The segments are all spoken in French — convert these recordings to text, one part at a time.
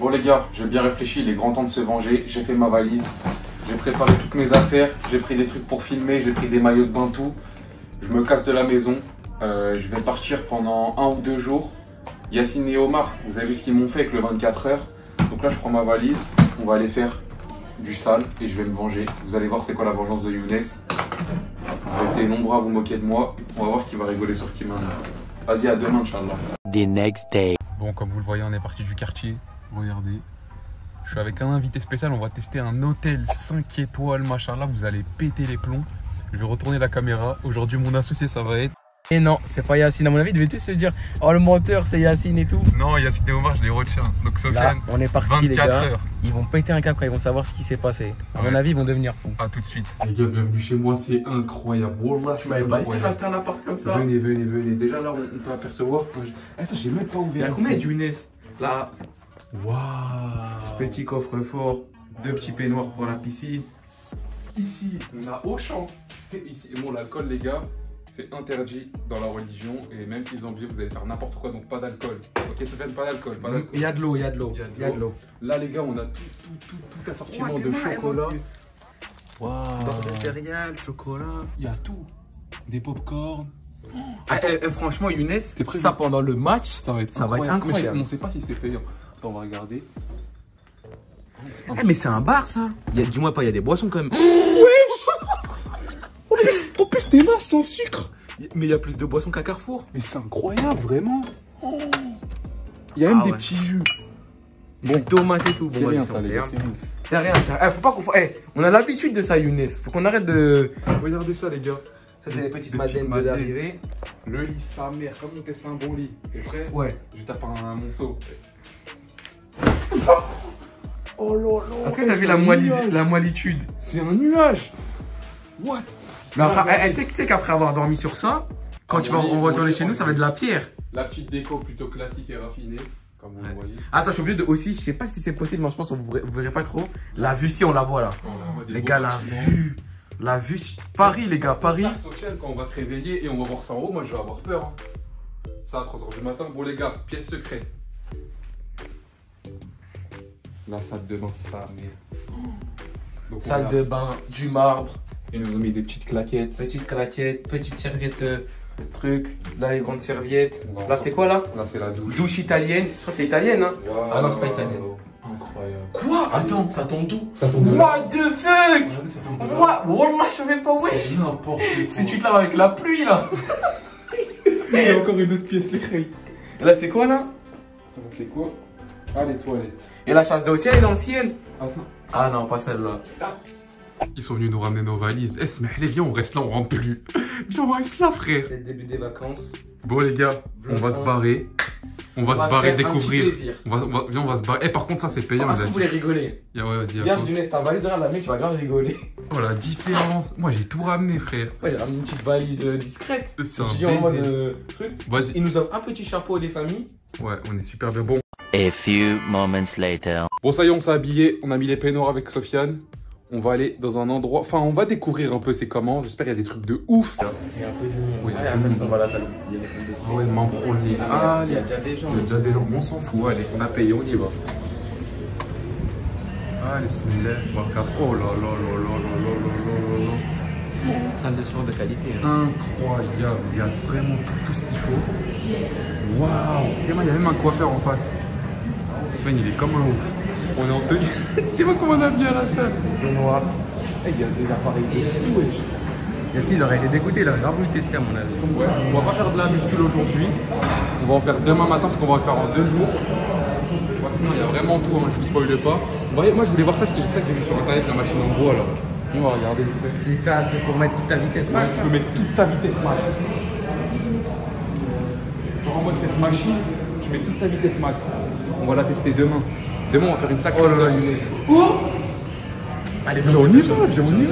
Bon les gars, j'ai bien réfléchi, il est grand temps de se venger. J'ai fait ma valise, j'ai préparé toutes mes affaires, j'ai pris des trucs pour filmer, j'ai pris des maillots de bain, tout. Je me casse de la maison, je vais partir pendant 1 ou 2 jours. Yacine et Omar, vous avez vu ce qu'ils m'ont fait avec le 24 heures. Donc là je prends ma valise, on va aller faire du sale et je vais me venger. Vous allez voir c'est quoi la vengeance de Younes. Vous avez été nombreux à vous moquer de moi, on va voir qui va rigoler sur qui maintenant. Vas-y, à demain, Inch'Allah. The next day. Bon, comme vous le voyez, on est parti du quartier. Regardez. Je suis avec un invité spécial. On va tester un hôtel 5 étoiles, machallah. Vous allez péter les plombs. Je vais retourner la caméra. Aujourd'hui, mon associé, ça va être... Et non, c'est pas Yacine. À mon avis, ils devaient tous se dire oh, le menteur, c'est Yacine et tout. Non, Yacine et Omar, je les retiens. Donc, Sofiane, là, on est parti, les gars. Heures. Ils vont péter un câble quand ils vont savoir ce qui s'est passé. À mon avis, ils vont devenir fous. A tout de suite. Les gars, bienvenue chez moi. C'est incroyable. Wallah, tu m'avais pas dit que acheter un appart comme ça. Venez, venez, venez. Déjà, là, on peut apercevoir. Eh, ça, j'ai même pas ouvert. Il y a combien de Younes là? Waouh. Petit coffre-fort, 2 petits peignoirs pour la piscine. Ici, on a Auchan. Ici, et bon, l'alcool, les gars, c'est interdit dans la religion. Et même s'ils ont obligé, vous allez faire n'importe quoi, donc pas d'alcool. Ok, Sofiane, pas d'alcool. Il y a de l'eau, il y a de l'eau. Il y a de l'eau. Là, les gars, on a tout assortiment de chocolat. Waouh. Barre de céréales, chocolat. Il y a tout. Des pop-corn. Franchement, Younes, ça pendant le match, ça va être incroyable. Mais on ne sait pas si c'est payant. Attends, on va regarder. Mais c'est un bar, ça. Dis-moi pas, il y a des boissons quand même. En plus, des masses sans sucre. Mais il y a plus de boissons qu'à Carrefour. Mais c'est incroyable, vraiment. Il y a même des petits jus. Bon, tomate et tout. C'est rien, ça, les gars. C'est rien, ça. Faut pas qu'on... on a l'habitude de ça, Younes. Faut qu'on arrête de... Regardez ça, les gars. Ça, c'est les petites madeleines d'arrivée. Le lit, sa mère. Comme on teste un bon lit. T'es prêt? Ouais. Je tape un monceau. Oh là là. Est-ce que t'as vu la moellitude? C'est un nuage. What? Mais tu sais qu'après avoir dormi sur ça, quand tu vas retourner chez nous, ça va être de la pierre. La petite déco plutôt classique et raffinée, comme vous le voyez. Attends, je suis obligé de aussi, je sais pas si c'est possible, mais je pense que vous verrez pas trop. La vue, si on la voit là. Les gars, la vue, Paris, les gars, Paris. Ça, Sofiane, quand on va se réveiller et on va voir ça en haut, moi je vais avoir peur. Ça à 3h du matin. Bon, les gars, pièce secrète. La salle de bain, ça, mais. Salle de bain, du marbre. Ils nous ont mis des petites claquettes. Petite serviette, truc. Là, les grandes serviettes. Là, c'est quoi là? Là, c'est la douche. Douche italienne. Je crois que c'est italienne, hein. Wow. Ah non, c'est pas italienne. Incroyable. Quoi? Attends, ça tombe d'où? Ça tombe d'où? What the fuck? Wallah, je sais même pas où est. C'est n'importe quoi. Si tu te laves avec la pluie là. Il y a encore une autre pièce, les crayons. Et là, c'est quoi là? Attends, c'est quoi? Ah, les toilettes. Et la chasse d'eau aussi, elle est ancienne. Attends. Ah non, pas celle-là. Ils sont venus nous ramener nos valises. Eh, Smeh, viens, on reste là, on rentre plus. Viens, on reste là, frère. C'est le début des vacances. Bon, les gars, on va se barrer. On va se barrer, découvrir. Viens, on va se barrer. Eh, par contre, ça, c'est payant. Est-ce que vous voulez rigoler? Ouais, vas-y. Viens, Younes, ta valise, regarde la mienne, tu vas grave rigoler. Oh, la différence. Moi, j'ai tout ramené, frère. Ouais, j'ai ramené une petite valise discrète. C'est un baiser. En mode truc. Vas-y. Ils nous offrent un petit chapeau des familles. Ouais, on est super bien. Bon. A few moments later. Bon, ça y est, on s'est habillé. On a mis les peignoirs avec Sofiane. On va aller dans un endroit. Enfin, on va découvrir un peu c'est comment. J'espère qu'il y a des trucs de ouf. Il y a un peu du monde. Oui, il y a salle, on va à la salle. Il y a des films de sport. Ah ouais, membre, on y va. Ah, il y a déjà des gens. Il y a déjà des gens. On s'en fout. Allez, on a payé, on y va. Allez, bismillah. Oh là là là là là là là là. Salle de sport de qualité. Hein. Incroyable. Il y a vraiment tout ce qu'il faut. Waouh. Il y a même un coiffeur en face. Sven, il est comme un ouf. On est en tenue. Dis-moi comment on a bien la salle. Le noir. Il y a des appareils de fou. Yacine, il aurait été dégoûté, il aurait grave voulu tester à mon avis. Ouais. On va pas faire de la muscule aujourd'hui. On va en faire demain matin parce qu'on va le faire en 2 jours. Sinon, il y a vraiment tout, hein, je vous spoile pas. Vous voyez, moi je voulais voir ça parce que c'est ça que j'ai vu sur internet, la machine en gros alors. On va regarder. C'est ça, c'est pour mettre toute ta vitesse max. Tu peux mettre toute ta vitesse max. En mode cette machine, tu mets toute ta vitesse max. On va la tester demain. Demain, on va faire une sacrée séance. Oh, allez, viens, on y va, viens, on y va.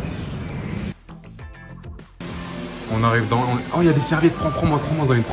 On arrive dans... Oh, il y a des serviettes, prends-moi dans une,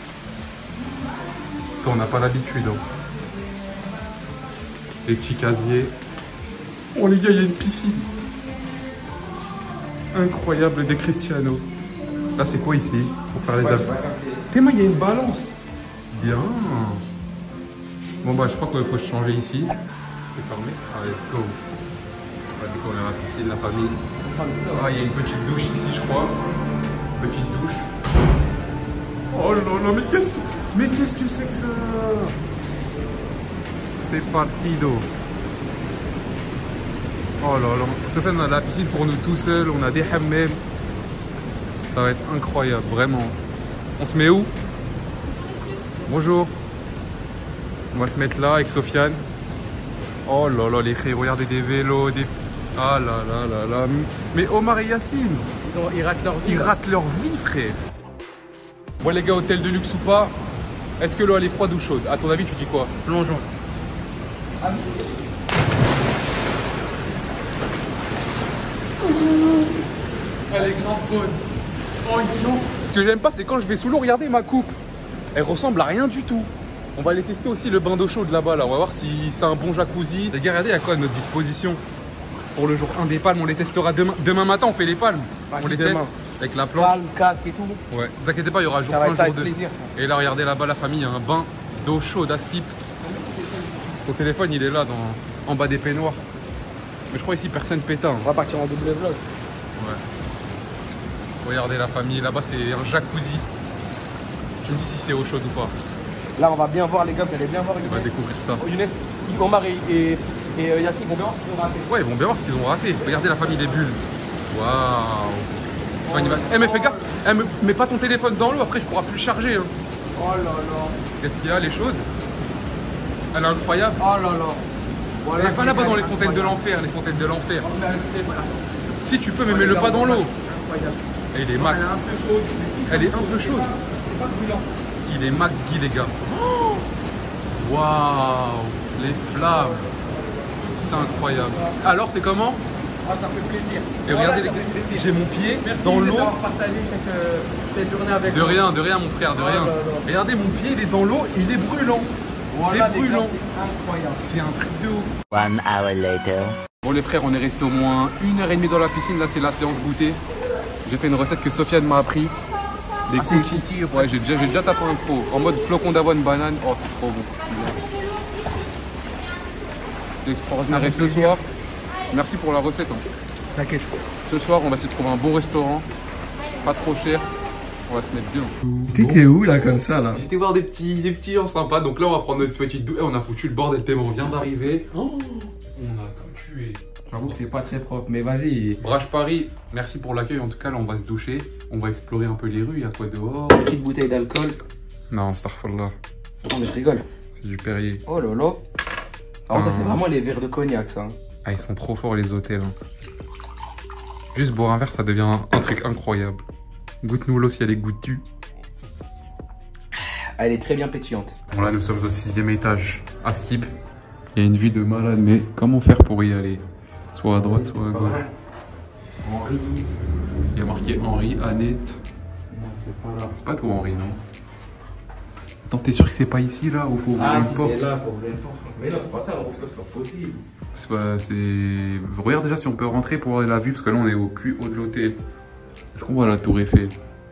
on n'a pas l'habitude. Hein. Les petits casiers. Oh les gars, il y a une piscine. Incroyable, des Cristiano. Là, c'est quoi ici? C'est pour faire les abdos. Tellement, il y a une balance. Bien. Bon bah je crois qu'il faut se changer ici. C'est fermé. Allez, let's go. On va découvrir la piscine, la famille. Ah, il y a une petite douche ici, je crois. Petite douche. Oh là là, mais qu'est-ce que c'est que ça? C'est partido. Oh là là. Sofiane, on a la piscine pour nous tout seuls. On a des hammams. Ça va être incroyable, vraiment. On se met où? Bonjour. On va se mettre là avec Sofiane. Oh là là, les frères, regardez des vélos, des... Ah là là là là. Mais Omar et Yacine, Ils ratent leur vie. ils ratent leur vie, frère. Bon les gars, hôtel de luxe ou pas, est-ce que l'eau elle est froide ou chaude? À ton avis, tu dis quoi? Plongeons. Elle est grave bonne. Oh non. Ce que j'aime pas, c'est quand je vais sous l'eau, regardez ma coupe. Elle ressemble à rien du tout. On va aller tester aussi le bain d'eau chaude là-bas. Là. On va voir si c'est un bon jacuzzi. Les gars, regardez, il y a quoi à notre disposition? Pour le jour 1 des palmes, on les testera demain. Demain matin, on fait les palmes. On les teste avec la planche. Palme, casque et tout. Ouais, vous inquiétez pas, il y aura jour Ça va 1, être ça jour avec 2. plaisir. Et là, regardez là-bas, la famille, il y a un bain d'eau chaude à skip. Ton téléphone, il est là, en bas des peignoirs. Mais je crois ici, personne péta. On va partir en double vlog. Ouais. Regardez la famille, là-bas, c'est un jacuzzi. Tu me dis si c'est eau chaude ou pas. Là, on va bien voir les gars, vous allez bien voir On va découvrir ça. Younes, Omar et Yacine vont bien voir ce qu'ils ont raté. Ouais, ils vont bien voir ce qu'ils ont raté. Regardez la famille des bulles. Waouh. Eh, mais fais gaffe. Eh, mets pas ton téléphone dans l'eau, après je pourrai plus le charger. Hein. Oh là là. Qu'est-ce qu'il y a, les chaudes? Elle est incroyable. Oh là là. Voilà, pas là-bas dans les fontaines de l'enfer, les fontaines de l'enfer. Voilà. Si tu peux, mais mets-le pas dans l'eau. Incroyable. Et il est max. Elle est un peu chaude. Elle est un peu chaude. C'est pas brûlant. Il est max Guy, les gars. Waouh. Les flammes. C'est incroyable. Alors, c'est comment? Ah, ça fait plaisir. Et regardez, les gars, j'ai mon pied dans l'eau. Merci partagé cette journée avec De nous. rien, mon frère, de rien. là là. Regardez, mon pied, il est dans l'eau et il est brûlant. Voilà, C'est les gars, brûlant. c'est incroyable. C'est un truc de ouf. 1 hour later. Bon les frères, on est resté au moins 1h30 dans la piscine. Là, c'est la séance goûter. J'ai fait une recette que Sofiane m'a appris. Des c'est cookies. fiti, Ouais, j'ai déjà tapé un pro. En mode flocon d'avoine banane. Oh, c'est trop bon. C'est extraordinaire. Et ce soir, merci pour la recette. Hein. T'inquiète. Ce soir, on va essayer de trouver un bon restaurant. Pas trop cher. On va se mettre bien. T'étais où là comme ça là? J'étais voir des petits gens sympas. Donc là, on va prendre notre petite douche. On a foutu le bordel tellement on vient d'arriver. Oh, on a tout tué. J'avoue que c'est pas très propre, mais vas-y. Brage Paris, merci pour l'accueil. En tout cas, là, on va se doucher. On va explorer un peu les rues. Il y a quoi dehors? Petite bouteille d'alcool. Non, starfallah. Non, mais je rigole. C'est du Perrier. Oh là là. Alors, ça, c'est vraiment les verres de cognac, ça. Ah, ils sont trop forts, les hôtels. Hein. Juste boire un verre, ça devient un truc incroyable. Goûte-nous l'eau si elle est goûtue. Elle est très bien pétillante. Bon, là, nous sommes au 6e étage. À Skip. Il y a une vue de malade, mais comment faire pour y aller? Soit à droite, soit à gauche. Henri. Il y a marqué Henri, Annette. Non, c'est pas là. C'est pas toi, Henri, non? Attends, t'es sûr que c'est pas ici, là, où faut ouvrir Ah, une si porte? c'est là, faut ouvrir une porte. Mais non, c'est pas ça, le rooftop, c'est pas possible. C'est pas, c'est... Regarde déjà si on peut rentrer pour voir la vue, parce que là, on est au plus haut de l'hôtel. Est-ce qu'on voit la tour Eiffel?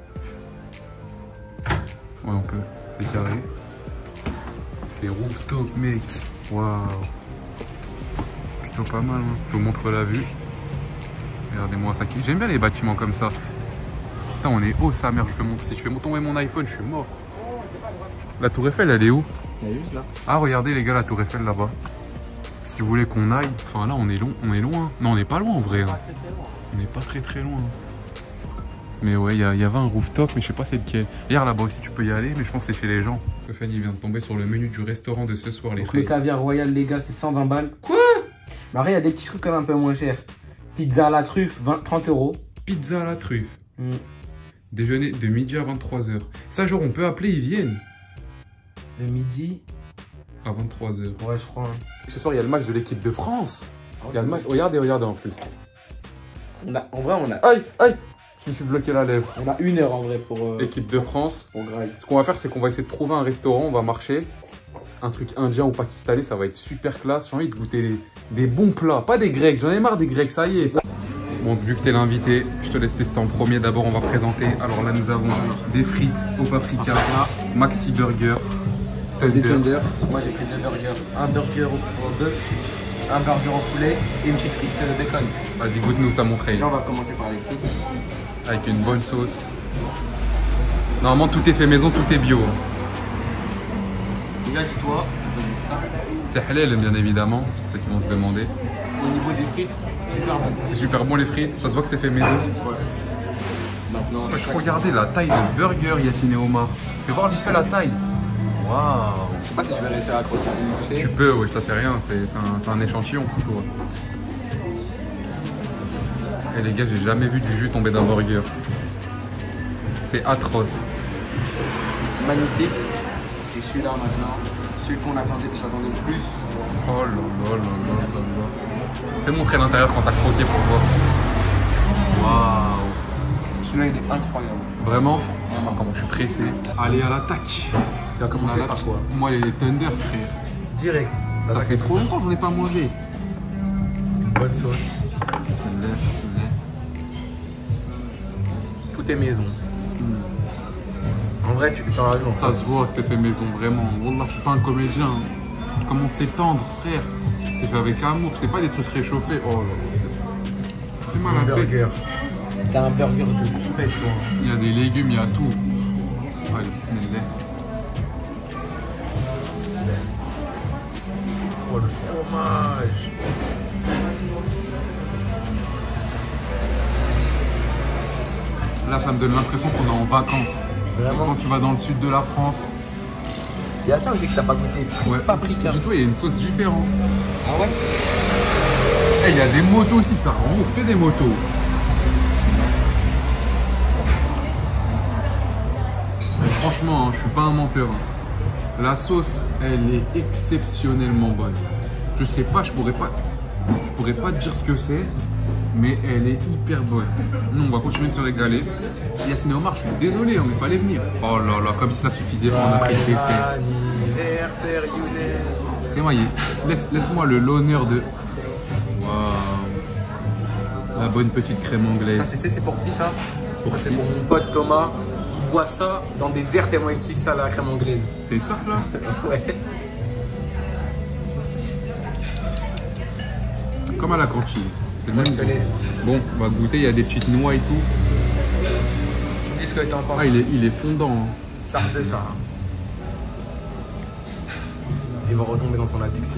Ouais, on peut. C'est carré. C'est rooftop, mec. Waouh. Plutôt pas mal, hein. Je vous montre la vue. Regardez-moi ça. J'aime bien les bâtiments comme ça. Putain, on est haut, sa mère. Si je fais tomber mon iPhone, je suis mort. La tour Eiffel, elle est où? Elle est juste là. Ah, regardez les gars, la tour Eiffel là-bas. Si vous voulez qu'on aille, enfin là on est loin. Non, on n'est pas loin en vrai. Hein. On n'est pas très loin. Mais ouais, il y avait un rooftop, mais je sais pas c'est lequel. Regarde là-bas aussi, tu peux y aller, mais je pense que c'est chez les gens. Fanny vient de tomber sur le menu du restaurant de ce soir, les Donc, le frères. caviar royal, les gars, c'est 120 balles. Quoi? Mais après, il y a des petits trucs quand même un peu moins chers. Pizza à la truffe, 30 €. Pizza à la truffe. Mm. Déjeuner de midi à 23h. Ça, genre, on peut appeler, ils viennent. Le midi. À 23h. Ouais, je crois. Hein. Ce soir, il y a le match de l'équipe de France. Il y a le match. Regardez en plus. En vrai, on a Aïe. Je me suis bloqué la lèvre. 1 heure en vrai pour Équipe de France. graille. Ce qu'on va faire, c'est qu'on va essayer de trouver un restaurant, on va marcher. Un truc indien ou pakistanais, ça va être super classe. J'ai envie de goûter des bons plats, pas des grecs. J'en ai marre des grecs, ça y est. Bon, vu que t'es l'invité, je te laisse tester en premier. D'abord, on va présenter. Alors là, nous avons des frites au paprika, maxi burger. Tenders. Moi j'ai pris 2 burgers. Un burger au bœuf, un burger au poulet et une petite frite de bacon. Vas-y, goûte-nous ça, mon frère. Là on va commencer par les frites. Avec une bonne sauce. Normalement, tout est fait maison, tout est bio. Déjà, dis-toi, ça. C'est halal, bien évidemment, ceux qui vont se demander. Au niveau des frites, super bon. C'est super bon les frites, ça se voit que c'est fait maison. Ouais. Maintenant, Je regardais la taille de ce burger, Yacine et Omar. Fais voir vite fait la taille. Waouh. je sais pas si je vais réussir à croquer une moitié. Tu peux, oui, ça c'est rien, c'est un échantillon pour toi. Et les gars, j'ai jamais vu du jus tomber d'un burger. C'est atroce. Magnifique. Et celui-là maintenant, celui qu'on attendait, que j'attendais le plus. Oh là là là là là là. Fais montrer l'intérieur quand t'as croqué pour voir. Waouh. Celui-là il est incroyable. Vraiment? Comment je suis pressé. Allez à l'attaque. Tu vas commencer par quoi? Moi les Tenders, frère. Direct. Ça fait trop longtemps que j'en ai pas mangé. Bonne sauce. Bismillah, bismillah. Tout est maison. En vrai, ça rajoute. Ça se voit que c'est fait maison, vraiment. Wallah, je suis pas un comédien. Comment c'est tendre, frère. C'est fait avec amour, c'est pas des trucs réchauffés. Oh là là, c'est mal à peine. Burger. T'as un burger de compète, toi. Il y a des légumes, il y a tout. Allez, bismillah. Oh, le fromage. Là, ça me donne l'impression qu'on est en vacances. Vraiment? Quand tu vas dans le sud de la France. Il y a ça aussi que t'as pas goûté. Ouais. Paprika. Dis-toi, il y a une sauce différente. Ah ouais? Et il y a des motos aussi, ça rouvre que des motos. Mais franchement, hein, je suis pas un menteur. Hein. La sauce, elle est exceptionnellement bonne. Je sais pas, je pourrais pas te dire ce que c'est, mais elle est hyper bonne. Nous, on va continuer de se régaler. Yacine et Omar, je suis désolé, on n'est pas allé venir. Oh là là, comme si ça suffisait pas, on a pris le dessert. Anniversaire, Younes. Et voyez, laisse-moi l'honneur de... Waouh. La bonne petite crème anglaise. Ça, c'est pour qui ça? pour Ça, c'est qui pour mon pote Thomas. Il boit ça dans des verres tellement il kiffe ça, la crème anglaise. T'es ça là? Ouais. Comme à la cantine. C'est le même Je te goût. laisse. Bon, on va goûter, il y a des petites noix et tout. Tu me dis ce que t'en penses. Ah, il est fondant. Hein. Ça refait ça. Il va retomber dans son addiction.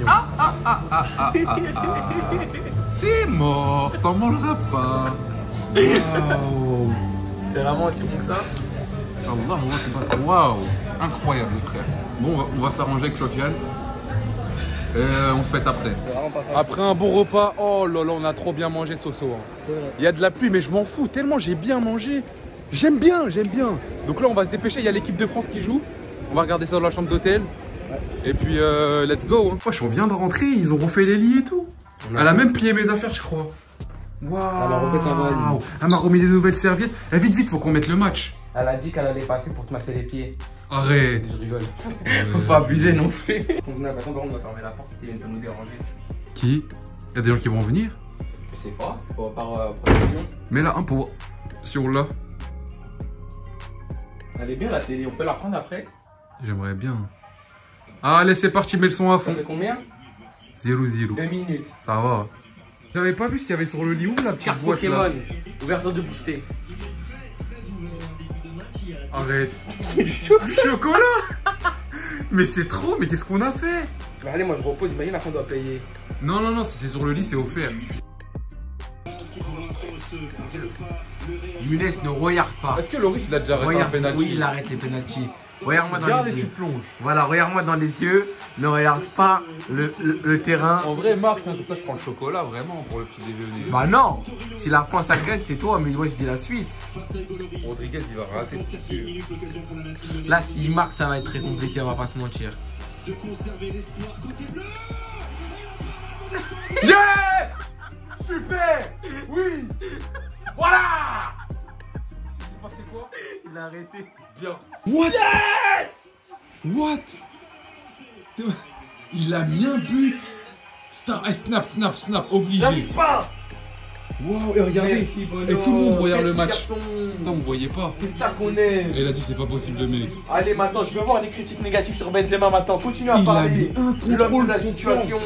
C'est mort, t'en mangeras pas. Waouh. C'est vraiment aussi bon que ça? Waouh. Incroyable, frère. Bon, on va s'arranger avec Sofiane. On se pète après. Après un bon repas, oh là là, on a trop bien mangé, Soso. Hein. Il y a de la pluie, mais je m'en fous tellement j'ai bien mangé. J'aime bien. Donc là, on va se dépêcher. Il y a l'équipe de France qui joue. On va regarder ça dans la chambre d'hôtel. Ouais. Et puis, let's go. Hein. On vient de rentrer, ils ont refait les lits et tout. Elle a même plié mes affaires, je crois. Waouh. Elle a refait ta valise. Elle m'a remis des nouvelles serviettes. Vite, faut qu'on mette le match. Elle a dit qu'elle allait passer pour te masser les pieds. Arrête. Je rigole. Faut pas abuser non plus. Maintenant, on va fermer la porte s'ils viennent nous déranger. Qui? Il y a des gens qui vont venir? Je sais pas, c'est pas par protection. Mais là, un pour. Sur là. Elle est bien la télé, on peut la prendre après? J'aimerais bien. Allez, c'est parti, mets le son à fond. Ça fait combien? 0-0. 2 minutes. Ça va. J'avais pas vu ce qu'il y avait sur le lit. Où la petite Carte boîte Pokémon. là? Ouverture de booster. Arrête. C'est du chocolat. Du chocolat. Mais c'est trop, mais qu'est-ce qu'on a fait? Mais allez, moi je repose, imagine après on doit payer. Non, si c'est sur le lit, c'est offert. Younes, ne regarde pas. Est-ce que Loris il a déjà arrêté un penalty? Oui, il arrête les penalty. Regarde-moi dans Regarde les et tu yeux. plonges. Voilà, regarde-moi dans les yeux. Ne regarde pas le terrain. En vrai, Marc, hein, comme ça je prends le chocolat vraiment pour le petit déjeuner. Bah non. Si la France elle gagne, c'est toi, mais moi je dis la Suisse. Rodriguez il va rater, c'est sûr. Là, s'il marque, ça va être très compliqué, on va pas se mentir. Yes! Super! Oui! Voilà! C'est passé quoi? Il a arrêté. Bien. What? Yes! What? Il a mis un but. Snap, obligé. J'arrive pas. Waouh, et regardez. Merci, Bono. Et tout le monde regarde le Merci, match. garçon. Putain, vous voyez pas. C'est ça qu'on aime. Et il a dit c'est pas possible, le mec. Allez, maintenant, je veux voir des critiques négatives sur Benzema maintenant. Continue à Il a parler. mis un L'homme contrôle de la sur situation.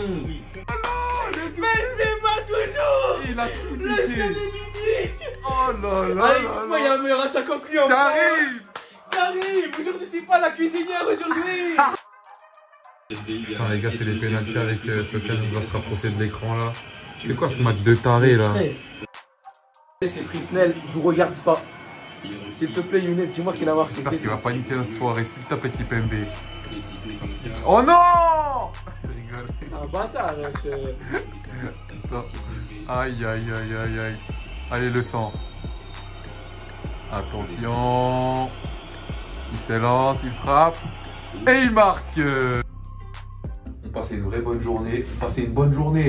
Benzema toujours. Il a tout Le seul niqué. et l'unique. Oh là là. Allez, dis-moi, il y a un meilleur attaquant que lui en Karim. Karim. Aujourd'hui, c'est pas la cuisinière aujourd'hui. Putain, les gars, c'est les pénaltys avec Sofiane qui va se rapprocher de l'écran là. C'est quoi ce match de taré là? C'est Trisnel, je vous regarde pas. S'il te plaît, Younes, dis-moi qu'il a marqué. J'espère qu'il va pas niquer notre soirée, s'il te plaît, Kipembe. Oh non! Je rigole. Un bâtard, Putain. Aïe, aïe, aïe, aïe, aïe. Allez, le sang. Attention. Il s'élance, il frappe. Et il marque. On passait une vraie bonne journée. On passait une bonne journée.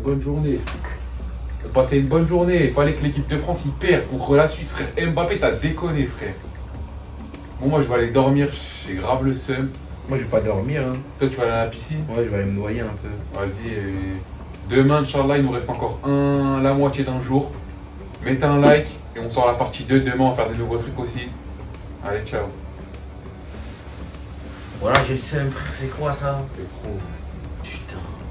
Il fallait que l'équipe de France y perde contre la Suisse, frère. Mbappé, t'as déconné, frère. Bon, moi, je vais aller dormir. J'ai grave le seum. Moi, je vais pas dormir. Hein. Toi, tu vas aller à la piscine? Ouais, je vais aller me noyer un peu. Vas-y. Demain, Inch'Allah, il nous reste encore la moitié d'un jour. Mettez un like et on sort la partie 2 demain. On va faire des nouveaux trucs aussi. Allez, ciao. Voilà, j'ai le seum, frère. C'est quoi ça? C'est trop. Putain.